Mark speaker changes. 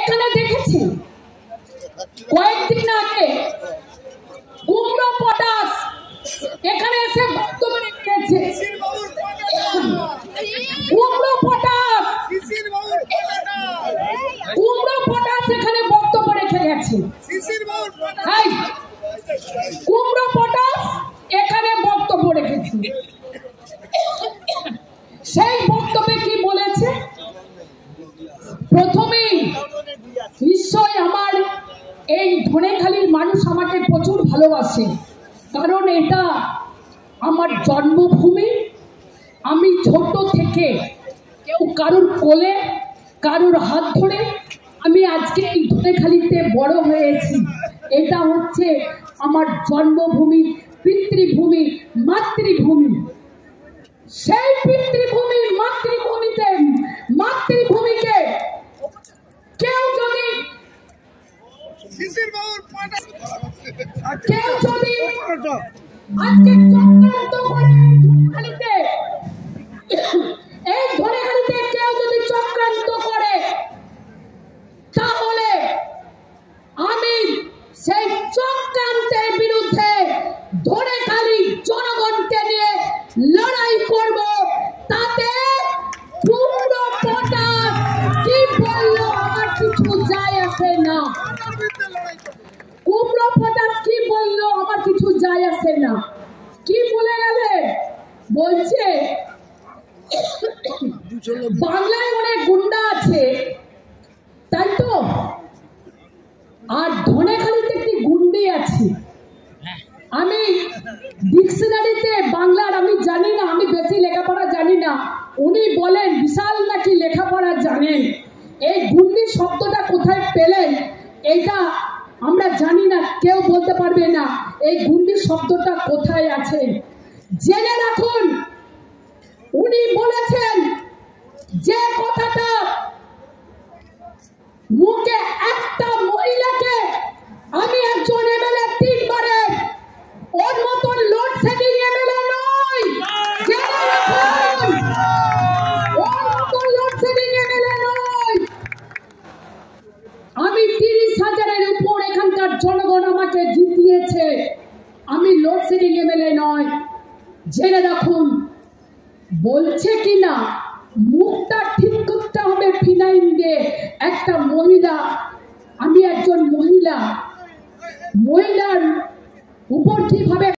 Speaker 1: এখানে দেখেছি কয়েকদিন আগে কুমড়ো পটাশ এখানে এসে বক্তব্য রেখেছে। কুমড়ো পটাশ এখানে বক্তব্য রেখে গেছে। কুমড়ো পটাশ এখানে বক্তব্য রেখেছে। সেই বক্তব্যে কি বলেছে? প্রথমেই নিশ্চয় আমার এই ধনেখালির মানুষ আমাকে প্রচুর ভালোবাসে, কারণ এটা আমার জন্মভূমি। আমি ছোট থেকে কেউ কারুর কোলে কারুর হাত ধরে আমি আজকে এই ধনেখালিতে বড় হয়েছি। এটা হচ্ছে আমার জন্মভূমি, পিতৃভূমি, মাতৃভূমি। সেই পিতৃভূমি মাতৃভূমিকে কেউ যদি আজকে চক্রান্ত করে এই ধনেখালিতে কেউ যদি চক্রান্ত করে, তাহলে আমি সেই চক্রান্তের বিরুদ্ধে ধনেখালি জনগণকে নিয়ে লড়াই করব। তাতে কুমড়ো পটাশ কি বললো আমার কিছু যায় আসে না। কুমড়ো পটাশ কি বললো আমার কিছু যায় আসে না। কি বলে গেলে? বলছে বাংলায় অনেক গুন্ডা আছে, তাই তো? আর ধনেখালিতে একটি গুন্ডি আছে। আমি ডিকশনারিতে বাংলার আমি জানি না, আমি বেশি লেখাপড়া জানি না। উনি বলেন বিশাল নাকি লেখাপড়া জানেন। এই গুন্ডি শব্দটা কোথায় পেলেন এটা আমরা জানি না, কেউ বলতে পারবে না এই গুন্ডি শব্দটা কোথায় আছে। জেনে রাখুন, উনি বলেছেন যে কথাটা মুখে একটা মহিলাকে আমি একজন এমএলএ 3 বারে, ওর মতন লোডশেডিং এমএলএ নয়। জেনে রাখুন, ওর মতন লোডশেডিং এমএলএ নয়। আমি 30,000-এর উপর এখানকার জনগণ আমাকে জিতিয়েছে। আমি লোডশেডিং এমএলএ নয়। জেনে রাখুন, বলছে কিনা মুখটা ঠিক করতে হবে ফিনাইল দিয়ে। একটা মহিলা, আমি একজন মহিলার উপর কিভাবে